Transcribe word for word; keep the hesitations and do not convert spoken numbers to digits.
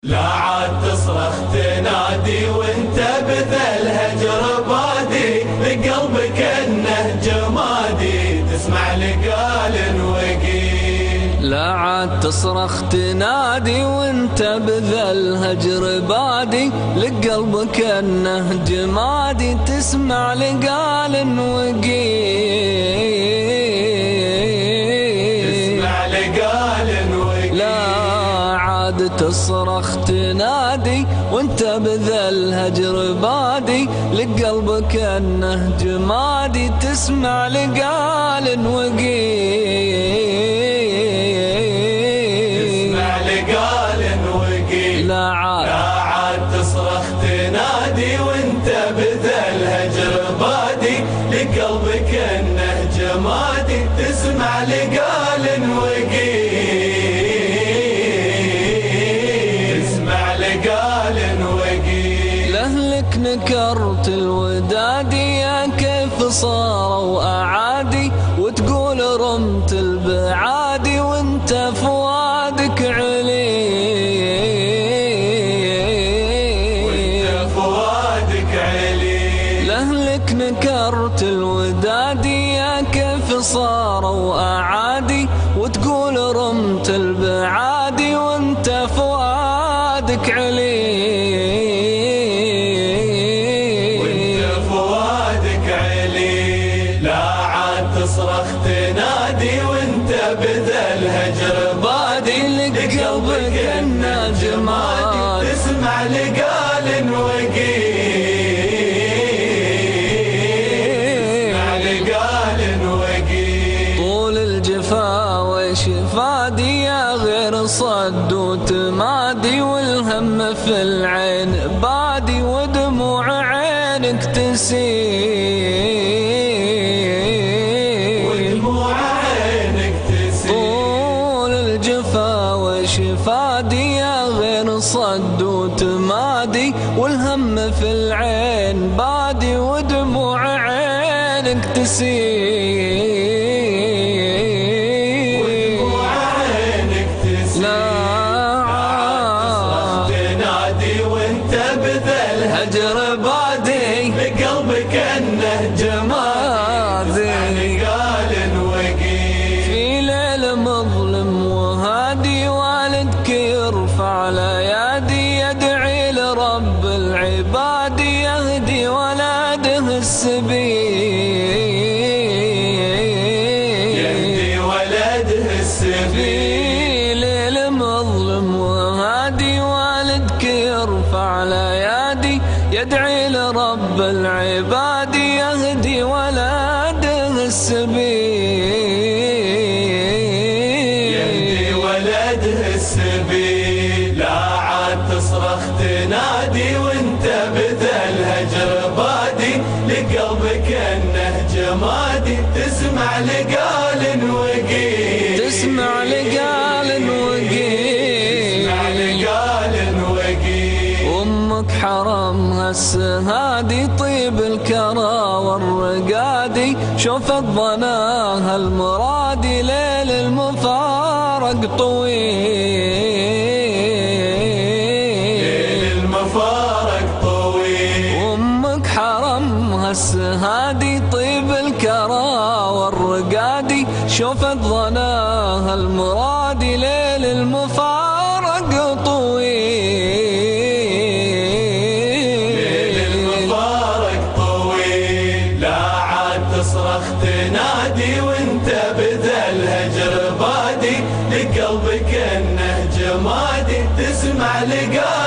لا عاد تصرخ تنادي وانت بذا الهجر بادي، لقلبك انه جمادي تسمع لقال وقيل. لا عاد تصرخ تنادي وانت بذا الهجر بادي، لقلبك انه جمادي تسمع لقال وقيل. تصرخ تنادي وانت بذا الهجر بادي، لقلبك انه جمادي تسمع لقال وقيل. تسمع لقال وقيل. لا عاد لا عاد تصرخ تنادي وانت بذا الهجر بادي، لقلبك انه جمادي تسمع لقال وقيل. لأهلك نكرت الودادي يا كيف صاروا أعادي، وتقول رمت البعادي وانت فؤادك علي. وانت فؤادك علي. لأهلك نكرت الودادي يا كيف صاروا أعادي، وتقول رمت البعادي وانت فؤادك علي. تصرخ تنادي وانت بذا الهجر بادي، لقلبك انه جمادي تسمع لقال وقيل. تسمع لقال وقيل. طول الجفا وشفادي يا غير صد وتمادي، والهم في العين بادي ودموع عينك تسيل. شفادي يا غير صد وتمادي، والهم في العين بادي ودموع عينك تسيل. ودموع عينك تسيل. لا عاد تصرخ تنادي وانت بذا الهجر بادي، لقلبك انه جمادي لقال وقيل. في ليل مظلم وهادي والدك يرفع الايادي، يدعي لرب العباد يهدي ولده السبيل. يهدي ولده السبيل. في ليل مظلم وهادي والدك يرفع الايادي، يدعي لرب العباد يهدي ولده السبيل. السبيل. لا عاد تصرخ تنادي وانت بذا الهجر بادي، لقلبك انه جمادي تسمع لقال وقيل. تسمع لقال وقيل. تسمع لقال وقيل. امك حرمها السهادي طيب الكرى والرقادي، شوفت ظناها المرادي ليل المفارق طويل. ليل المفارق طويل. امك حرمها السهادي طيب الكرى والرقادي، شوفت ظناها المرادي ليل المفارق طويل. تصرخ تنادي وانت بذا الهجر بادي، لقلبك انه جمادي تسمع لقال